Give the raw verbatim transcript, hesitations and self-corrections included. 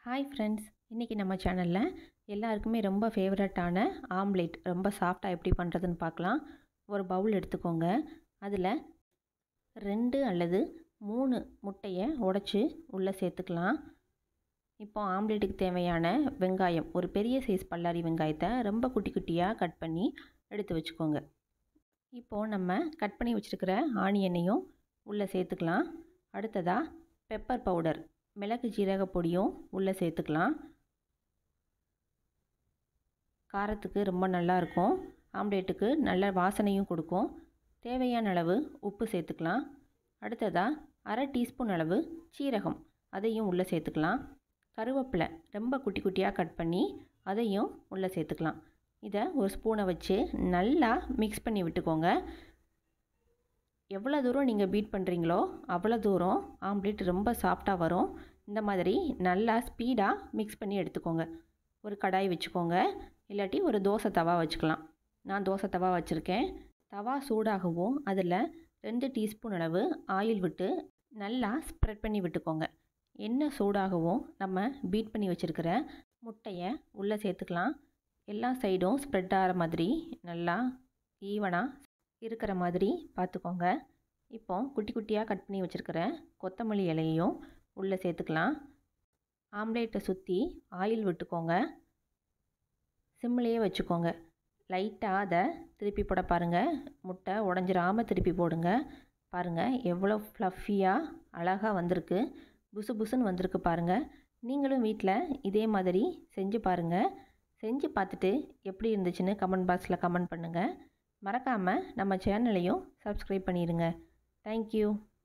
Hi friends, இன்றைக்கி நம்ம சேனலில் எல்லாருக்குமே ரொம்ப ஃபேவரட்டான ஆம்லேட் ரொம்ப சாஃப்டாக எப்படி பண்ணுறதுன்னு பார்க்கலாம். ஒரு பவுல் எடுத்துக்கோங்க. அதில் ரெண்டு அல்லது மூணு முட்டையை உடைச்சி உள்ளே சேர்த்துக்கலாம். இப்போ ஆம்லேட்டுக்கு தேவையான வெங்காயம், ஒரு பெரிய சைஸ் பல்லாரி வெங்காயத்தை ரொம்ப குட்டி குட்டியாக கட் பண்ணி எடுத்து வச்சுக்கோங்க. இப்போது நம்ம கட் பண்ணி வச்சுருக்கிற ஆனியனையும் உள்ளே சேர்த்துக்கலாம். அடுத்ததாக பெப்பர் பவுடர், மிளகு ஜீரக பொடியும் உள்ளே சேர்த்துக்கலாம். காரத்துக்கு ரொம்ப நல்லாயிருக்கும். ஆம்லேட்டுக்கு நல்ல வாசனையும் கொடுக்கும். தேவையான அளவு உப்பு சேர்த்துக்கலாம். அடுத்ததாக அரை டீஸ்பூன் அளவு சீரகம், அதையும் உள்ளே சேர்த்துக்கலாம். கருவேப்பிலை ரொம்ப குட்டி குட்டியாக கட் பண்ணி அதையும் உள்ளே சேர்த்துக்கலாம். இதை ஒரு ஸ்பூனை வச்சு நல்லா மிக்ஸ் பண்ணி விட்டுக்கோங்க. எவ்வளோ தூரம் நீங்கள் பீட் பண்ணுறீங்களோ அவ்வளோ தூரம் ஆம்லேட் ரொம்ப சாஃப்டாக வரும். இந்த மாதிரி நல்லா ஸ்பீடாக மிக்ஸ் பண்ணி எடுத்துக்கோங்க. ஒரு கடாய் வச்சுக்கோங்க, இல்லாட்டி ஒரு தோசை தவா வச்சுக்கலாம். நான் தோசை தவா வச்சுருக்கேன். தவா சூடாகவும் அதில் ரெண்டு டீஸ்பூன் அளவு ஆயில் விட்டு நல்லா ஸ்ப்ரெட் பண்ணி விட்டுக்கோங்க. எண்ணெய் சூடாகவும் நம்ம பீட் பண்ணி வச்சுருக்கிற முட்டையை உள்ளே சேர்த்துக்கலாம். எல்லா சைடும் ஸ்ப்ரெட் ஆகிற மாதிரி நல்லா ஈவனாக இருக்கிற மாதிரி பார்த்துக்கோங்க. இப்போ குட்டி குட்டியாக கட் பண்ணி வச்சுருக்கிற கொத்தமல்லி இலையையும் உள்ளே சேர்த்துக்கலாம். ஆம்லேட்டை சுற்றி ஆயில் விட்டுக்கோங்க. சிம்மிலேயே வச்சுக்கோங்க. லைட்டாக அதை திருப்பி போட பாருங்கள். முட்டை உடஞ்சிராமல் திருப்பி போடுங்க. பாருங்கள் எவ்வளோ ஃப்ளஃபியாக அழகாக வந்திருக்கு, புசு புசுன்னு வந்திருக்கு பாருங்கள். நீங்களும் வீட்டில் இதே மாதிரி செஞ்சு பாருங்கள். செஞ்சு பார்த்துட்டு எப்படி இருந்துச்சுன்னு கமெண்ட் பாக்ஸில் கமெண்ட் பண்ணுங்கள். மறக்காமல் நம்ம சேனலையும் சப்ஸ்கிரைப் பண்ணிடுங்க. தேங்க்யூ.